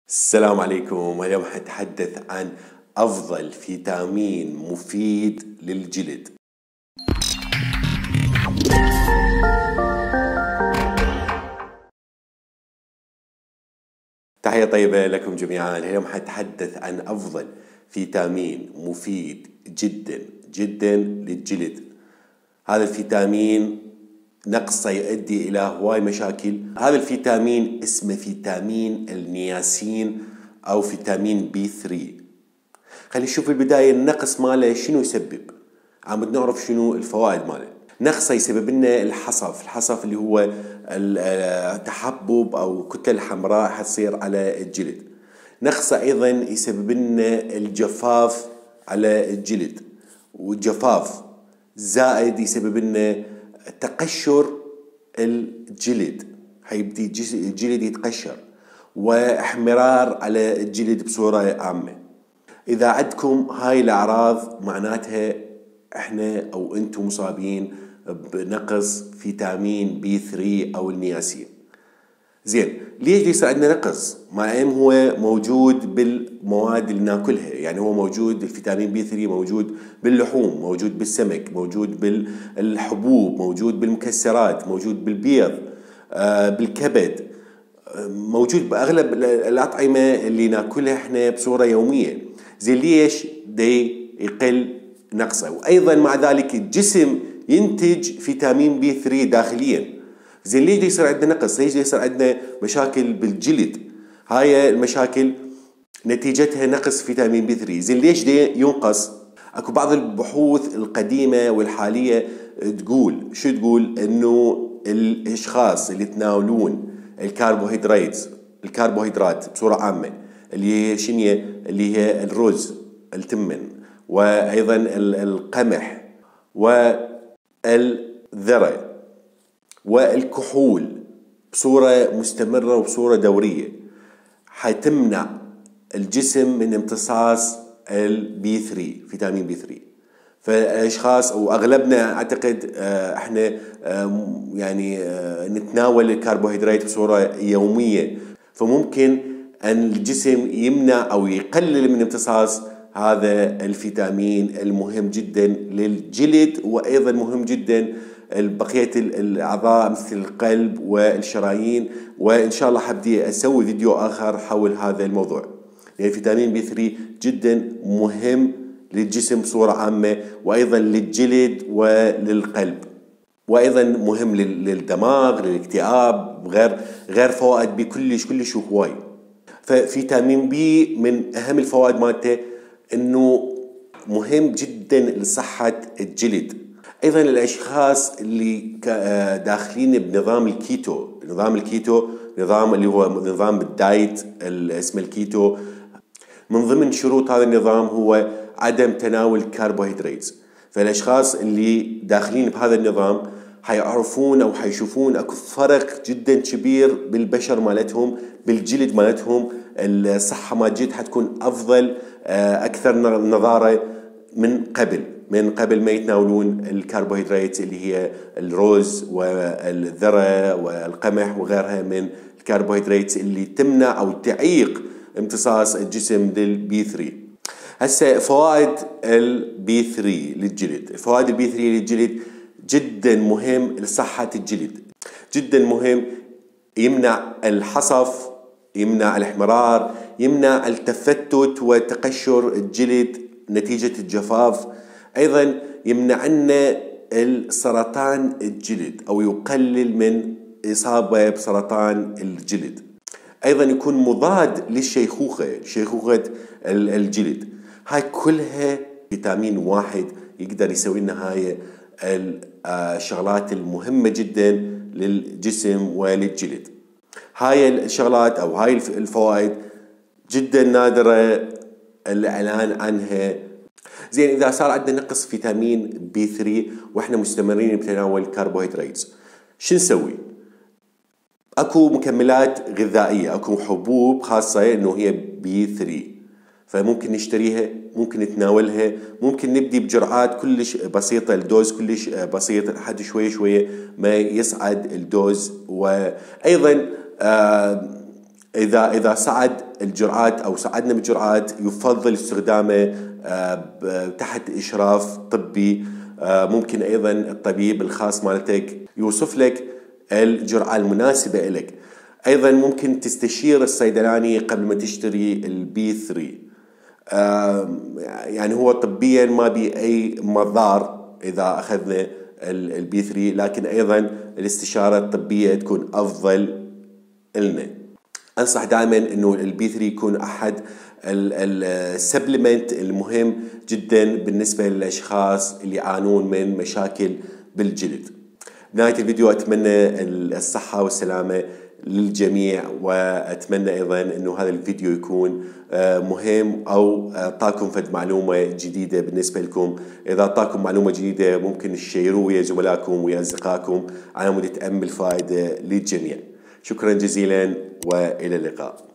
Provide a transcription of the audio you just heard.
السلام عليكم. اليوم حنتحدث عن أفضل فيتامين مفيد للجلد. تحية طيبة لكم جميعا. اليوم حنتحدث عن أفضل فيتامين مفيد جدا جدا للجلد. هذا الفيتامين نقصه يؤدي إلى هواي مشاكل. هذا الفيتامين اسمه فيتامين النياسين أو فيتامين B3. خلينا نشوف في البداية النقص ماله شنو يسبب. عم نعرف شنو الفوائد ماله. نقصه يسبب لنا الحصف اللي هو التحبب أو كتل الحمراء حتصير على الجلد. نقصه أيضا يسبب لنا الجفاف على الجلد، والجفاف زائد يسبب لنا تقشر الجلد، حيبدي الجلد يتقشر، واحمرار على الجلد بصورة عامة. إذا عندكم هاي الأعراض معناتها إحنا أو أنتم مصابين بنقص فيتامين B3 أو النياسين. زين، ليش يصير عندنا نقص؟ مع إن هو موجود بالمواد اللي ناكلها، يعني هو موجود الفيتامين B3 موجود باللحوم، موجود بالسمك، موجود بالحبوب، موجود بالمكسرات، موجود بالبيض، بالكبد، موجود بأغلب الأطعمة اللي ناكلها إحنا بصورة يومية. زين، ليش دي يقل نقصه؟ وأيضا مع ذلك الجسم ينتج فيتامين B3 داخليا. زين، ليش يصير عندنا نقص؟ ليش يصير عندنا مشاكل بالجلد؟ هاي المشاكل نتيجتها نقص فيتامين B3. زين، ليش دي ينقص؟ اكو بعض البحوث القديمة والحالية تقول انه الاشخاص اللي يتناولون الكربوهيدرات بصورة عامة، اللي هي شنية، اللي هي الرز، التمن، وايضا القمح والذرة والكحول بصورة مستمرة وبصورة دورية، حتمنع الجسم من امتصاص B3 فيتامين B3. فالاشخاص واغلبنا اعتقد احنا يعني نتناول الكربوهيدرات بصورة يومية، فممكن ان الجسم يمنع او يقلل من امتصاص هذا الفيتامين المهم جدا للجلد، وايضا مهم جدا بقية الأعضاء مثل القلب والشرايين. وإن شاء الله حبدي أسوي فيديو آخر حول هذا الموضوع، يعني فيتامين B3 جدا مهم للجسم بصورة عامة، وأيضا للجلد وللقلب، وأيضا مهم للدماغ، للاكتئاب، غير فوائد بكلش هواي. ففيتامين B من أهم الفوائد مالته إنه مهم جدا لصحة الجلد. ايضا الاشخاص اللي داخلين بنظام الكيتو، نظام اللي هو نظام بالدايت اسمه الكيتو، من ضمن شروط هذا النظام هو عدم تناول الكربوهيدرات. فالاشخاص اللي داخلين بهذا النظام حيعرفون او حيشوفون اكو فرق جدا كبير بالبشر مالتهم، بالجلد مالتهم، الصحة مال الجلد حتكون افضل، اكثر نضارة من قبل ما يتناولون الكربوهيدرات اللي هي الرز والذرة والقمح وغيرها من الكربوهيدرات اللي تمنع أو تعيق امتصاص الجسم للB3. هسه فوائد الB3 للجلد. فوائد الB3 للجلد جدا مهم لصحة الجلد، جدا مهم. يمنع الحصف، يمنع الاحمرار، يمنع التفتت وتقشر الجلد نتيجة الجفاف. أيضا يمنع لنا السرطان الجلد أو يقلل من إصابة بسرطان الجلد. أيضا يكون مضاد للشيخوخة الجلد. هاي كلها فيتامين واحد يقدر يسوي لنا هاي الشغلات المهمة جدا للجسم وللجلد. هاي الشغلات أو هاي الفوائد جدا نادرة الإعلان عنها. زين، إذا صار عندنا نقص فيتامين B3 وإحنا مستمرين بتناول الكربوهيدرات، شو نسوي؟ أكو مكملات غذائية، أكو حبوب خاصة إنه هي B3، فممكن نشتريها، ممكن نتناولها، ممكن نبدي بجرعات كلش بسيطة، الدوز كلش بسيط لحد شوية ما يصعد الدوز. وأيضا إذا صعد الجرعات أو صعدنا بالجرعات يفضل استخدامه تحت إشراف طبي. ممكن أيضا الطبيب الخاص مالتك يوصف لك الجرعة المناسبة لك. أيضا ممكن تستشير الصيدلاني قبل ما تشتري البي 3. يعني هو طبيا ما بي أي مضار إذا أخذنا البي 3، لكن أيضا الاستشارة الطبية تكون أفضل لنا. أنصح دائما أنه البي 3 يكون أحد السبلمنت المهم جدا بالنسبة للأشخاص اللي يعانون من مشاكل بالجلد. بنهاية الفيديو أتمنى الصحة والسلامة للجميع، وأتمنى أيضا أنه هذا الفيديو يكون مهم أو أعطاكم فد معلومة جديدة بالنسبة لكم. إذا أعطاكم معلومة جديدة ممكن تشيروه ويا زملائكم ويا أصدقائكم على مود تأمل فائدة للجميع. شكرا جزيلا وإلى اللقاء.